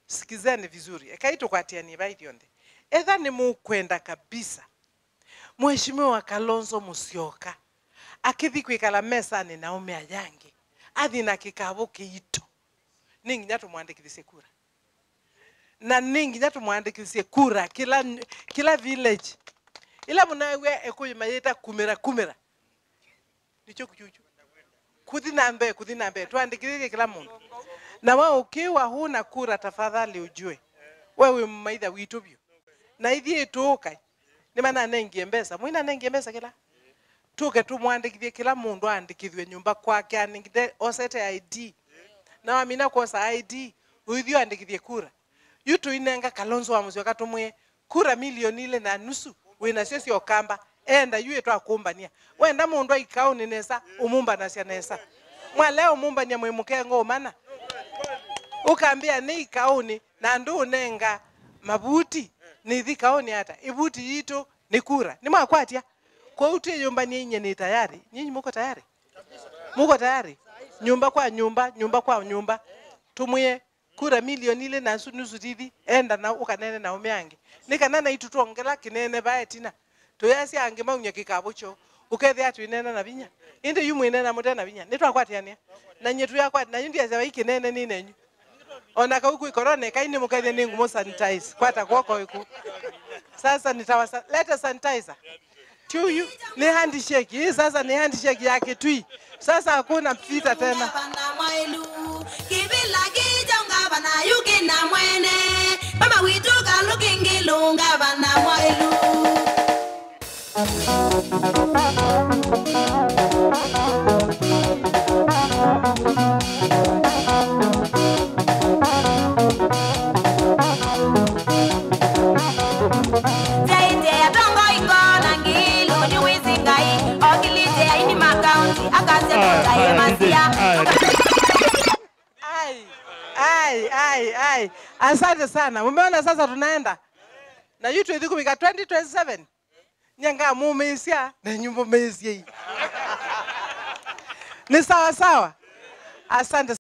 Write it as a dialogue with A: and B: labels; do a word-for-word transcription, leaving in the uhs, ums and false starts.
A: sikizeni vizuri. Ekaito kwa tiani baidi yonde. Edha ni mukwenda kabisa. Mheshimiwa Kalonzo Musyoka. Akithi kwikala mesa ni Naomi Ayange. Athi na kikabo kiito. Ningi nyatu muandikithie kura. Na ningi nyatu muandikithie kura kila kila village. Ila munawe ekuyi mayeta kumera kumera. Nicho kuchuchu. Kuthi nambe, kuthi nambe. Tuandikithie kila mundu. Na wao ukiwa huna kura tafadhali ujue. Wewe mmaitha witubyo. Na ithie tukai. Ni mana nengie mbesa. Muina nengie mbesa kila. Tuke tu muandikithie kila mundu andikithwe nyumba kwake andikithie osete I D. Na wamina kosa I D. Uithio andikithie kura. Yutu inenga Kalonzo wa Musyoka tumwe kura milioni ile na nusu. Wina sisi okamba. Enda yue tu akumbania. Wenda mundu ikao ni nesa. Umumba na siya nesa. Mwa leo umumba ni mwimuke ngo mana. Ukambia ni ikaoni na ndu nenga mabuti. Ni thi kaoni hata. Ibuti yito ni kura. Ni mwakwatia. Kwa uti nyumba ni inye ni tayari. Nyinyi muko tayari? Muko tayari? Nyumba kwa nyumba, nyumba kwa nyumba. Tumuye kura milioni ile na nusu tithi. Enda na ukanene na umeange. Nika nana itu tuongela kinene bae tina. Tuyasi ange maunye kikabucho. Ukethi atu inena na vinya. Inde yumu inena muda na vinya. Nitu akwati ya nia. Na nyetu ya kwati. Na yundi ya zewa hiki nene ni nenyu. Onaka huku ikorone. Kaini mukethi ningu mo sanitize. Kwata kwoko iku. Sasa nitawasa. Leta sanitizer. Tuyu ni handshake. Hii sasa ni handshake yake tui. Sasa hakuna mpita tena.
B: Kibila kijonga bana yuki na mwene. Mama wituka looking lunga bana mwailu.
A: Ai, ai, ai, ai. Asante sana. Umeona sasa tunaenda. Na yutu idhiku wika twenty twenty-seven. Nyanga mumeisia na nyumbo meisia hii. Ni sawa sawa. Asante.